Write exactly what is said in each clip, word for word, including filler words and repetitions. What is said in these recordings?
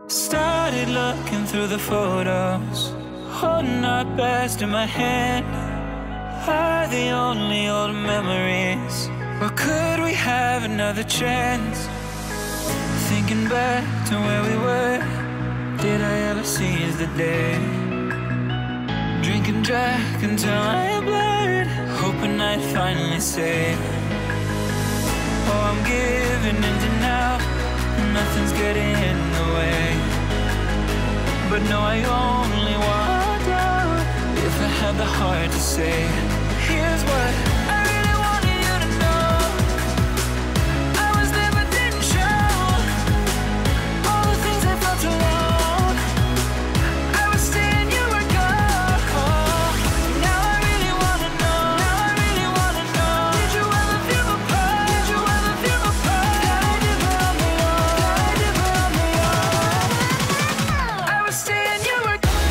Started looking through the photos, holding our past in my hand. Are the only old memories, or could we have another chance? Thinking back to where we were, did I ever seize the day? Drinkin Jack until I blurred, hoping I'd finally say, oh, I'm giving in to now, nothing's getting in the way. But no, I only want out if I had the heart to say, here's what I really wanted you to know. I was there but didn't show all the things I felt alone. I was staying, you were gone. Now I really wanna know. Now I really wanna know. Did you ever feel my part? Did you ever feel my part? God, you brought me on. God, you brought me on. I was staying, you were gone.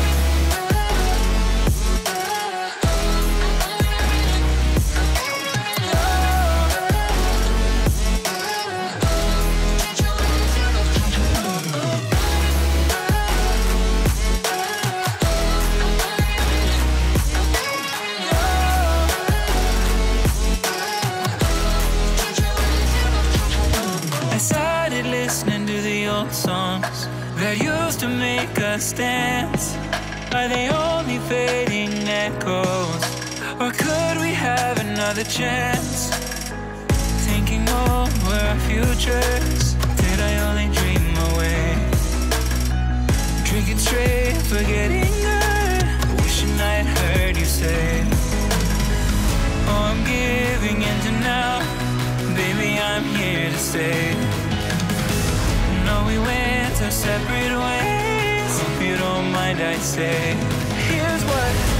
I started listening to the old songs that used to make us dance. Are they only fading echoes, or could we have another chance? Thinking over our futures, did I only dream away? Drinking straight, forgetting her, wishing I'd heard you say, oh, I'm giving in to now, baby, I'm here to stay. No, we went our separate ways, hope you don't mind I say, here's what